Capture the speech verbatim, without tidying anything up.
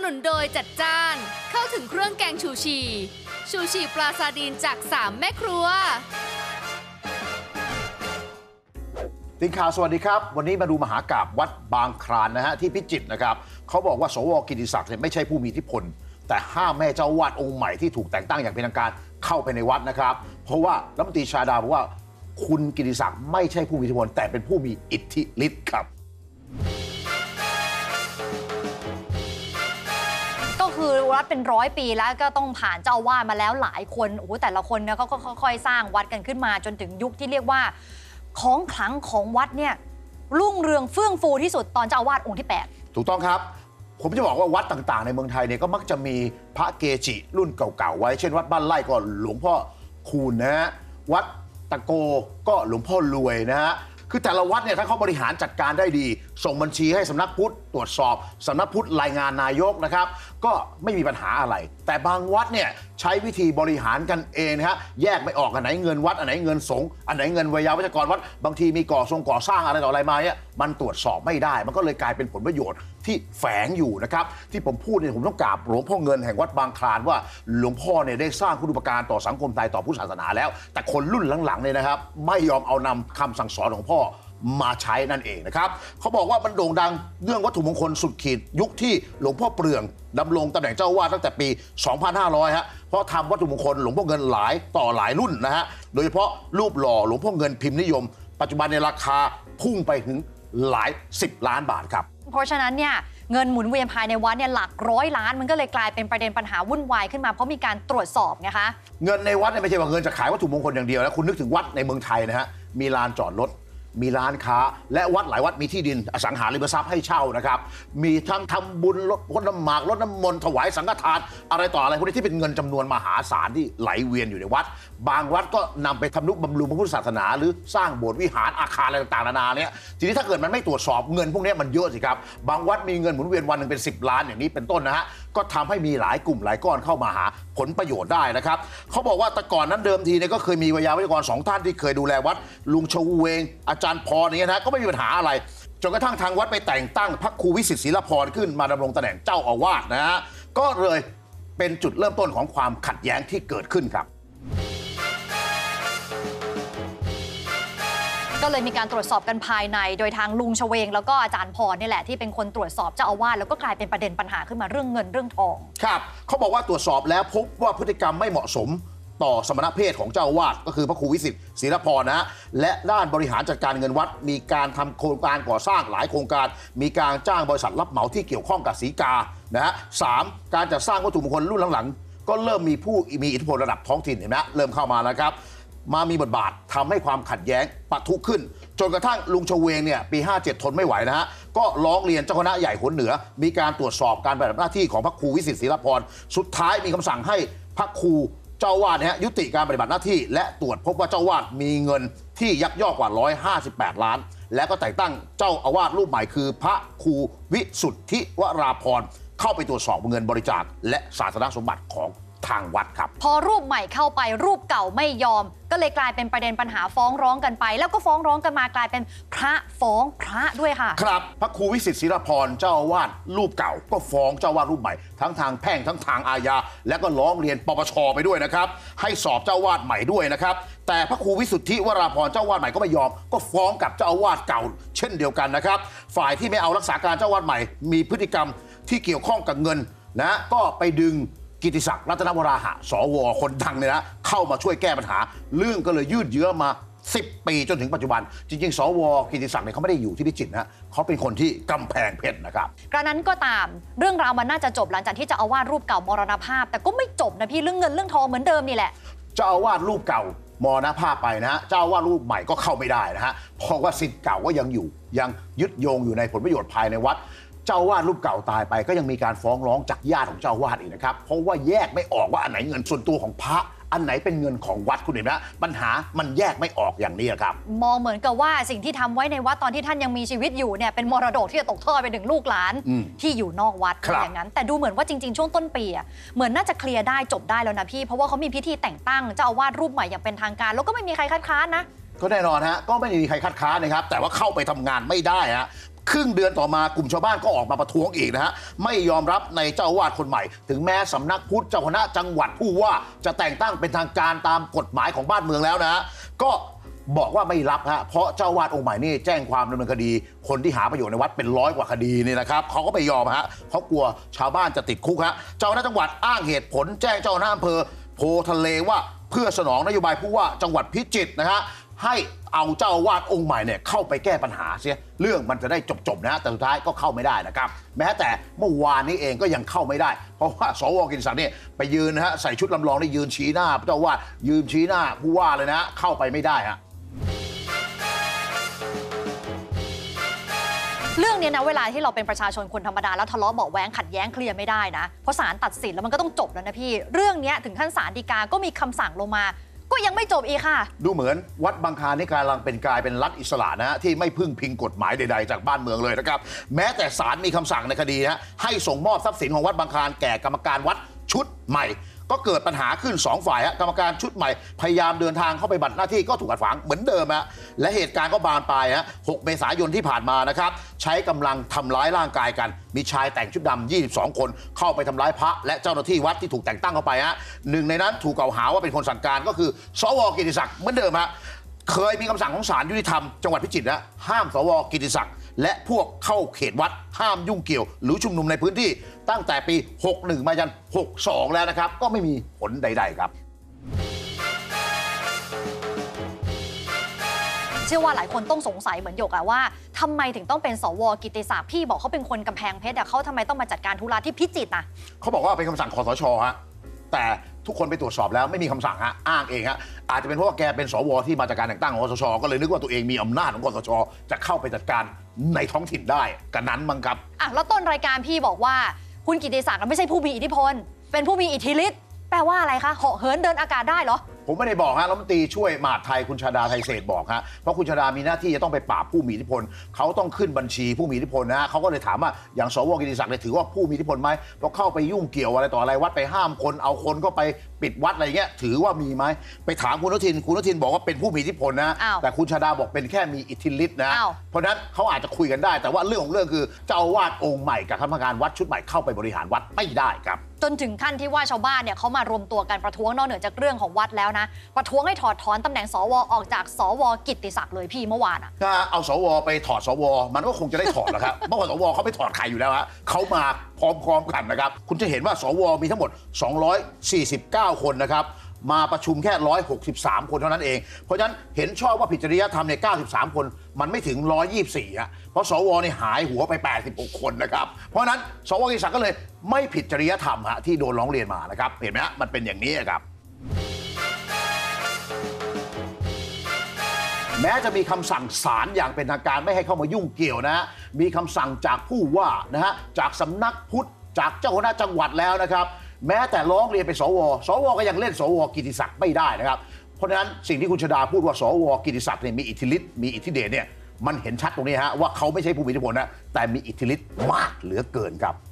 นุนโดยจัดจ้านเข้าถึงเครื่องแกงชูชีชูชีปลาซาดีนจากสามแม่ครัวทีมข่าวสวัสดีครับวันนี้มาดูมหากาพย์วัดบางคลานนะฮะที่พิจิตรนะครับเขาบอกว่าสวกิติศักดิ์เนี่ยไม่ใช่ผู้มีอิทธิพลแต่ห้ามแม่เจ้าวาดองค์ใหม่ที่ถูกแต่งตั้งอย่างเป็นทางการเข้าไปในวัดนะครับเพราะว่ารัฐมนตรีชาดาบอกว่าคุณกิติศักดิ์ไม่ใช่ผู้มีอิทธิพลแต่เป็นผู้มีอิทธิฤทธิ์ครับคือวัดเป็นร้อยปีแล้วก็ต้องผ่านเจ้าวาดมาแล้วหลายคนโอ้โหแต่ละคนเนี่ยก็ค่อยๆสร้างวัดกันขึ้นมาจนถึงยุคที่เรียกว่าของขลังของวัดเนี่ยรุ่งเรืองเฟื่องฟูที่สุดตอนเจ้าวาดองค์ที่แปดถูกต้องครับผมจะบอกว่าวัดต่างๆในเมืองไทยเนี่ยก็มักจะมีพระเกจิรุ่นเก่าๆไว้เช่นวัดบ้านไร่ก็หลวงพ่อคูณนะฮะวัดตะโกก็หลวงพ่อรวยนะฮะคือแต่ละวัดเนี่ยถ้าเขาบริหารจัดการได้ดีส่งบัญชีให้สำนักพุทธตรวจสอบสำนักพุทธรายงานนายกนะครับก็ไม่มีปัญหาอะไรแต่บางวัดเนี่ยใช้วิธีบริหารกันเองนะฮะแยกไม่ออกอันไหนเงินวัดอันไหนเงินสงฆ์อันไหนเงินวิทยาวัจกรวัดบางทีมีก่อทรงก่อสร้างอะไรต่ออะไรมาเนี่ยมันตรวจสอบไม่ได้มันก็เลยกลายเป็นผลประโยชน์ที่แฝงอยู่นะครับที่ผมพูดเนี่ยผมต้องกราบหลวงพ่อเงินแห่งวัดบางคลานว่าหลวงพ่อเนี่ยได้สร้างคุณูปการต่อสังคมไทยต่อพุทธศาสนาแล้วแต่คนรุ่นหลังๆเนี่ยนะครับไม่ยอมเอานำคำสั่งสอนของพ่อมาใช้นั่นเองนะครับเขาบอกว่ามันโด่งดังเรื่องวัตถุมงคลสุดขีดยุคที่หลวงพ่อเปลืองดำรงตำแหน่งเจ้าวาดตั้งแต่ปี สองพันห้าร้อย ฮะเพราะทำวัตถุมงคลหลวงพ่อเงินหลายต่อหลายรุ่นนะฮะโดยเฉพาะรูปหล่อหลวงพ่อเงินพิมพ์นิยมปัจจุบันในราคาพุ่งไปถึงหลายสิบล้านบาทครับเพราะฉะนั้นเนี่ยเงินหมุนเวียนภายในวัดเนี่ยหลักร้อยล้านมันก็เลยกลายเป็นประเด็นปัญหาวุ่นวายขึ้นมาเพราะมีการตรวจสอบไงคะเงินในวัดเนี่ยไม่ใช่ว่าเงินจะขายวัตถุมงคลอย่างเดียวนะคุณนึกถึงวัดในเมืองไทยนะฮะมีลานจอดรถมีร้านค้าและวัดหลายวัดมีที่ดินอสังหาริมทรัพย์ให้เช่านะครับมีทั้งทำบุญลดลดน้ำหมากลดน้ำมนต์ถวายสังฆทานอะไรต่ออะไรพวกนี้ที่เป็นเงินจำนวนมหาศาลที่ไหลเวียนอยู่ในวัดบางวัดก็นำไปทำนุบำรุงพระพุทธศาสนาหรือสร้างโบสถ์วิหารอาคารอะไรต่างๆนานาเนี่ยทีนี้ถ้าเกิดมันไม่ตรวจสอบเงินพวกนี้มันเยอะสิครับบางวัดมีเงินหมุนเวียนวันหนึ่งเป็นสิบล้านอย่างนี้เป็นต้นนะฮะก็ทำให้มีหลายกลุ่มหลายก้อนเข้ามาหาผลประโยชน์ได้นะครับเขาบอกว่าแต่ก่อนนั้นเดิมทีเนี่ยก็เคยมีวิทยาวัจกรสองท่านที่เคยดูแลวัดลุงชเวงอาจารย์พรเนี่ยนะก็ไม่มีปัญหาอะไรจนกระทั่งทางวัดไปแต่งตั้งพระครูวิสิทธิ์ศิลพรขึ้นมาดำรงตำแหน่งเจ้าอาวาสนะฮะก็เลยเป็นจุดเริ่มต้นของความขัดแย้งที่เกิดขึ้นครับก็เลยมีการตรวจสอบกันภายในโดยทางลุงชเวงแล้วก็อาจารย์พรนี่แหละที่เป็นคนตรวจสอบเจ้าอาวาสแล้วก็กลายเป็นประเด็นปัญหาขึ้นมาเรื่องเงินเรื่องทองครับเขาบอกว่าตรวจสอบแล้วพบว่าพฤติกรรมไม่เหมาะสมต่อสมณเพศของเจ้าอาวาสก็คือพระครูวิสิทธิ์ศิลพรนะฮะและด้านบริหารจัดการเงินวัดมีการทำโครงการก่อสร้างหลายโครงการมีการจ้างบริษัทรับเหมาที่เกี่ยวข้องกับศรีกานะฮะสามการจัดสร้างวัตถุมงคลรุ่นหลังๆก็เริ่มมีผู้มีอิทธิพลระดับท้องถิ่นเห็นไหมเริ่มเข้ามาแล้วครับมามีบทบาททำให้ความขัดแย้งปะทุขึ้นจนกระทั่งลุงชเวงเนี่ยปีห้าเจ็ดทนไม่ไหวนะฮะก็ร้องเรียนเจ้าคณะใหญ่หนเหนือมีการตรวจสอบการปฏิบัติหน้าที่ของพระครูวิสิทธิ์ศิลพรสุดท้ายมีคำสั่งให้พระครูเจ้าวาดเนี่ยยุติการปฏิบัติหน้าที่และตรวจพบว่าเจ้าวาดมีเงินที่ยักยอกกว่าหนึ่งร้อยห้าสิบแปดล้านและก็แต่งตั้งเจ้าอาวาสรูปใหม่คือพระครูวิสุทธิวราพรเข้าไปตรวจสอบเงินบริจาคและศาสนสมบัติของทางวัดครับพอรูปใหม่เข้าไปรูปเก่าไม่ยอมก็เลยกลายเป็นประเด็นปัญหาฟ้องร้องกันไปแล้วก็ฟ้องร้องกันมากลายเป็นพระฟ้องพระด้วยค่ะครับพระครูวิสิทธิ์ศิลพรเจ้าอาวาสรูปเก่าก็ฟ้องเจ้าอาวาสรูปใหม่ทั้งทางแพ่งทั้งทางอาญาและก็ร้องเรียนปปชไปด้วยนะครับให้สอบเจ้าอาวาสใหม่ด้วยนะครับแต่พระครูวิสุทธิวราพรเจ้าอาวาสใหม่ก็ไม่ยอมก็ฟ้องกับเจ้าอาวาสเก่าเช่นเดียวกันนะครับฝ่ายที่ไม่เอารักษาการเจ้าอาวาสใหม่มีพฤติกรรมที่เกี่ยวข้องกับเงินนะก็ไปดึงกิติศักดิ์รัตนวราหะสวคนดังเนี่ยนะเข้ามาช่วยแก้ปัญหาเรื่องก็เลยยืดเยื้อมาสิบปีจนถึงปัจจุบันจริงๆสวกิติศักดิ์เนี่ยเขาไม่ได้อยู่ที่พิจิตรนะเขาเป็นคนที่กำแพงเพชรนะครับกระนั้นก็ตามเรื่องราวมันน่าจะจบหลังจากที่เจ้าอาวาสรูปเก่ามรณภาพแต่ก็ไม่จบนะพี่เรื่องเงินเรื่องทองเหมือนเดิมนี่แหละเจ้าอาวาสรูปเก่ามรณภาพไปนะฮะเจ้าอาวาสรูปใหม่ก็เข้าไม่ได้นะฮะเพราะว่าศิษย์เก่าก็ยังอยู่ยังยึดโยงอยู่ในผลประโยชน์ภายในวัดเจ้าอาวาสรูปเก่าตายไปก็ยังมีการฟ้องร้องจากญาติของเจ้าอาวาสอีกนะครับเพราะว่าแยกไม่ออกว่าอันไหนเงินส่วนตัวของพระอันไหนเป็นเงินของวัดคุณเห็นไหมปัญหามันแยกไม่ออกอย่างนี้ครับมองเหมือนกับว่าสิ่งที่ทำไว้ในวัดตอนที่ท่านยังมีชีวิตอยู่เนี่ยเป็นมรดกที่จะตกทอดไปถึงลูกหลานที่อยู่นอกวัดอย่างนั้นแต่ดูเหมือนว่าจริงๆช่วงต้นปีอ่ะเหมือนน่าจะเคลียร์ได้จบได้แล้วนะพี่เพราะว่าเขามีพิธีแต่งตั้งเจ้าอาวาสรูปใหม่อย่างเป็นทางการแล้วก็ไม่มีใครคัดค้านนะก็แน่นอนฮะก็ไม่มีใครคัดค้านนะครับแต่ว่าเข้าไปทำงานไม่ได้ฮะครึ่งเดือนต่อมากลุ่มชาวบ้านก็ออกมาประท้วงอีกนะฮะไม่ยอมรับในเจ้าอาวาสคนใหม่ถึงแม้สำนักพุทธเจ้าคณะจังหวัดผู้ว่าจะแต่งตั้งเป็นทางการตามกฎหมายของบ้านเมืองแล้วนะฮะก็บอกว่าไม่รับฮะเพราะเจ้าอาวาสองค์ใหม่นี่แจ้งความดำเนินคดีคนที่หาประโยชน์ในวัดเป็นร้อยกว่าคดีนี่นะครับเขาก็ไม่ยอมฮะเขากลัวชาวบ้านจะติดคุกฮะเจ้าคณะจังหวัดอ้างเหตุผลแจ้งเจ้าคณะอำเภอโพทะเลว่าเพื่อสนองนโยบายผู้ว่าจังหวัดพิจิตรนะฮะให้เอาเจ้าอาวาสองค์ใหม่เนี่ยเข้าไปแก้ปัญหาเสียเรื่องมันจะได้จบๆนะฮะแต่สุดท้ายก็เข้าไม่ได้นะครับแม้แต่เมื่อวานนี้เองก็ยังเข้าไม่ได้เพราะว่าสวกิติศักดิ์เนี่ยไปยืนนะฮะใส่ชุดลำลองได้ยืนชี้หน้าเจ้าอาวาสยืนชี้หน้าผู้ว่าเลยนะเข้าไปไม่ได้ฮะเรื่องนี้นะเวลาที่เราเป็นประชาชนคนธรรมดาแล้วทะเลาะเบาะแว้งขัดแย้งเคลียร์ไม่ได้นะเพราะศาลตัดสินแล้วมันก็ต้องจบแล้วนะพี่เรื่องนี้ถึงขั้นศาลฎีกาก็มีคำสั่งลงมาก็ยังไม่จบอีกค่ะดูเหมือนวัดบางคลานนี่กำลังเป็นกลายเป็นรัฐอิสระนะฮะที่ไม่พึ่งพิงกฎหมายใดๆจากบ้านเมืองเลยนะครับแม้แต่ศาลมีคำสั่งในคดีนะให้ส่งมอบทรัพย์สินของวัดบางคลานแก่กรรมการวัดชุดใหม่ก็เกิดปัญหาขึ้นสองฝ่ายฮะกรรมการชุดใหม่พยายามเดินทางเข้าไปบัตรหน้าที่ก็ถูกขัดขวางเหมือนเดิมฮะและเหตุการณ์ก็บานปลายฮะหกเมษายนที่ผ่านมานะครับใช้กำลังทำร้ายร่างกายกันมีชายแต่งชุดดำยี่สิบสองคนเข้าไปทำร้ายพระและเจ้าหน้าที่วัดที่ถูกแต่งตั้งเข้าไปฮะหนึ่งในนั้นถูกกล่าวหาว่าเป็นคนสั่งการก็คือสวกิติศักดิ์เหมือนเดิมฮะเคยมีคำสั่งของศาลยุติธรรมจังหวัดพิจิตรนะห้ามสวกิติศักดิ์และพวกเข้าเขตวัดห้ามยุ่งเกี่ยวหรือชุมนุมในพื้นที่ตั้งแต่ปีหกสิบเอ็ดมายันหกสิบสองแล้วนะครับก็ไม่มีผลใดๆครับเชื่อว่าหลายคนต้องสงสัยเหมือนหยกอะว่าทำไมถึงต้องเป็นสวกิติศักดิ์พี่บอกเขาเป็นคนกำแพงเพชรอะเขาทำไมต้องมาจัดการธุระที่พิจิตรนะเขาบอกว่าเป็นคำสั่งคสชฮะแต่ทุกคนไปตรวจสอบแล้วไม่มีคำสั่งฮะอ้างเองฮะอาจจะเป็นเพราะว่าแกเป็นสวที่มาจากการแต่งตั้งของคสชก็เลยนึกว่าตัวเองมีอำนาจของคสชจะเข้าไปจัดการในท้องถิ่นได้กันนั้นมั้งครับอ่ะแล้วต้นรายการพี่บอกว่าคุณกิติศักดิ์ไม่ใช่ผู้มีอิทธิพลเป็นผู้มีอิทธิฤทธิ์แปลว่าอะไรคะเหาะเหินเดินอากาศได้เหรอผมไม่ได้บอกฮะรัฐมนตรีช่วยมหาดไทยคุณชาดาไทยเศรษฐ์บอกฮะเพราะคุณชาดามีหน้าที่จะต้องไปปราบผู้มีอิทธิพลเขาต้องขึ้นบัญชีผู้มีอิทธิพลนะฮะเขาก็เลยถามว่าอย่างสวกิติศักดิ์เนี่ยถือว่าผู้มีอิทธิพลไหมเพราะเข้าไปยุ่งเกี่ยวอะไรต่ออะไรวัดไปห้ามคนเอาคนก็ไปปิดวัดอะไรเงี้ยถือว่ามีไหมไปถามคุณอนุทินคุณอนุทินบอกว่าเป็นผู้มีอิทธิพลนะแต่คุณชาดาบอกเป็นแค่มีอิทธิฤทธิ์นะเพราะนั้นเขาอาจจะคุยกันได้แต่ว่าเรื่องของเรื่องคือเจ้าอาวาสองค์ใหม่กับคณะกรรมการวัดชุดใหม่เข้าไปบริหารวัดไม่ได้ครับจนถึงขั้นที่ว่าชาวบ้านเนี่ยเขามารวมตัวกันประท้วงนอกเหนือจากเรื่องของวัดแล้วนะประท้วงให้ถอดถอนตำแหน่งสวออกจากสวกิตติศักดิ์เลยพี่เมื่อวานอ่ะถ้าเอาสวไปถอดสวมันก็คงจะได้ถอดแหละครับเมื่อวานสวเขาไม่ถอดใครอยู่แล้วฮะเขามาพร้อมๆกันนะครับคุณจะเห็นว่าสวมีทั้งหมดสองร้อยสี่สิบเก้าคนนะครับมาประชุมแค่หนึ่งร้อยหกสิบสามคนเท่านั้นเองเพราะฉะนั้นเห็นชอบว่าผิดจริยธรรมเนี่ยเก้าสิบสามคนมันไม่ถึงหนึ่งร้อยยี่สิบสี่ฮะเพราะสวนี่หายหัวไปแปดสิบหกคนนะครับเพราะฉะนั้นสวกิติศักดิ์ก็เลยไม่ผิดจริยธรรมฮะที่โดนร้องเรียนมานะครับเห็นไหมฮะมันเป็นอย่างนี้ครับแม้จะมีคำสั่งศาลอย่างเป็นทางการไม่ให้เข้ามายุ่งเกี่ยวนะฮะมีคำสั่งจากผู้ว่านะฮะจากสำนักพุทธจากเจ้าคณะจังหวัดแล้วนะครับแม้แต่ร้องเรียนไปสวสวก็ยังเล่นสวกิติศักดิ์ไม่ได้นะครับเพราะฉะนั้นสิ่งที่คุณชดาพูดว่าสวกิติศักดิ์เนี่ยมีอิทธิฤทธิ์มีอิทธิเดชเนี่ยมันเห็นชัดตรงนี้ฮะว่าเขาไม่ใช่ผู้มีอิทธิพลนะแต่มีอิทธิฤทธิ์มากเหลือเกินครับ